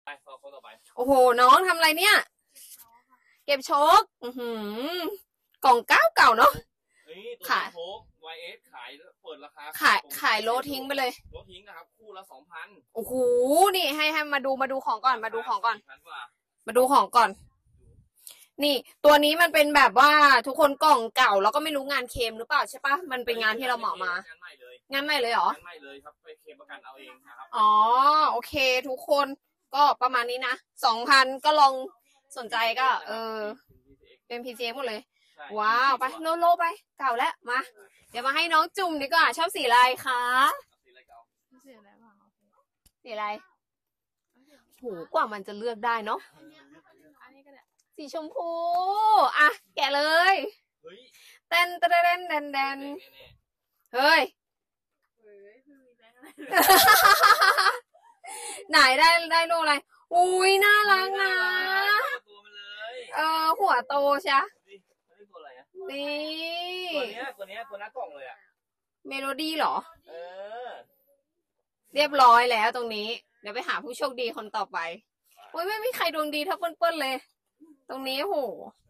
ไปคนต่อไปโอ้โหน้องทำอะไรเนี่ยเก็บโชคกล่องเก่าเนาะนี่ตัวโชค YS ขายเปิดราคาขายโลทิ้งไปเลยโลทิ้งนะครับคู่ละ 2,000 โอ้โหนี่ให้มาดูของก่อนมาดูของก่อน นี่ตัวนี้มันเป็นแบบว่าทุกคนกล่องเก่าแล้วก็ไม่รู้งานเคลมหรือเปล่าใช่ปะมันเป็นงานที่เราเหมามางานใหม่เลยเหรองานใหม่เลยครับไปเคลมประกันเอาเองนะครับอ๋อโอเคทุกคนก็ประมาณนี้นะ 2,000 ก็ลองสนใจก็เป็น PCX หมดเลยว้าวไปโลไปเก่าแล้วมาเดี๋ยวมาให้น้องจุ่มดีกว่าชอบสีอะไรคะสีอะไรโหกว่ามันจะเลือกได้เนาะสีชมพูอ่ะแกะเลยเต้นเฮ้ยไหนได้ลูกอะไรอุ้ยน่ารักนะหัวโตใช่นี่ตัวหน้ากล่องเลยอะเมโลดี้เหรอเรียบร้อยแล้วตรงนี้เดี๋ยวไปหาผู้โชคดีคนต่อไปอุ้ยไม่มีใครดวงดีเท่าเปิ้ลเลยตรงนี้โห